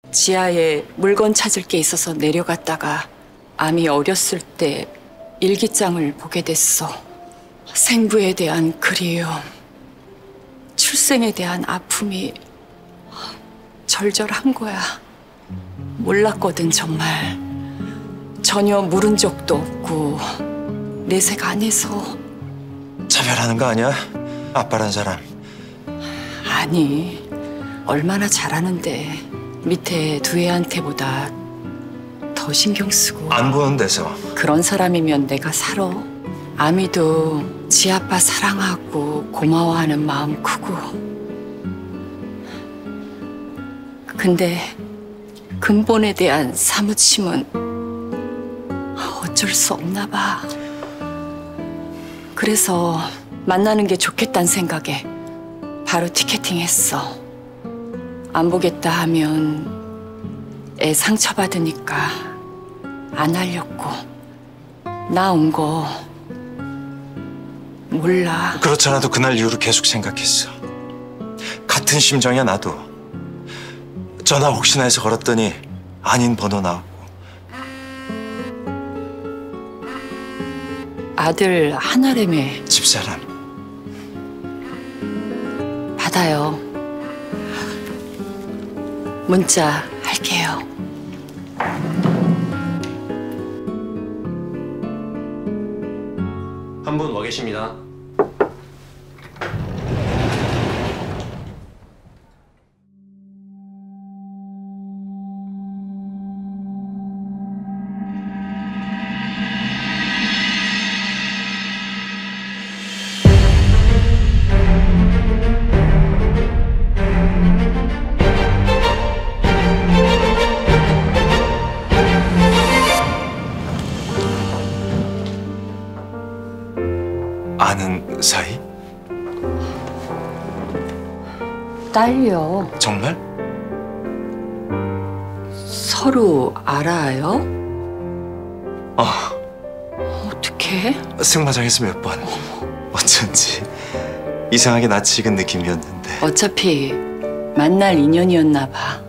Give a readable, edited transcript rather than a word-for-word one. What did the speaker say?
지하에 물건 찾을 게 있어서 내려갔다가 암이 어렸을 때 일기장을 보게 됐어. 생부에 대한 그리움, 출생에 대한 아픔이 절절한 거야. 몰랐거든, 정말. 전혀 물은 적도 없고 내색 안 해서. 차별하는 거 아니야? 아빠란 사람. 아니, 얼마나 잘하는데 밑에 두 애한테보다 더 신경 쓰고. 안 보는 데서. 그런 사람이면 내가 살아. 아미도 지 아빠 사랑하고 고마워하는 마음 크고. 근데 근본에 대한 사무침은 어쩔 수 없나 봐. 그래서 만나는 게 좋겠다는 생각에 바로 티켓팅 했어. 안 보겠다 하면 애 상처받으니까 안 하려고. 나 온 거 몰라. 그렇잖아도 그날 이후로 계속 생각했어. 같은 심정이야, 나도. 전화 혹시나 해서 걸었더니 아닌 번호 나왔고. 아들 하나래매. 집사람. 받아요. 문자 할게요. 한 분 와 계십니다. 아는 사이? 딸요. 정말? 서로 알아요? 어떻게? 승마장에서 몇 번. 어쩐지 이상하게 낯익은 느낌이었는데. 어차피 만날 인연이었나 봐.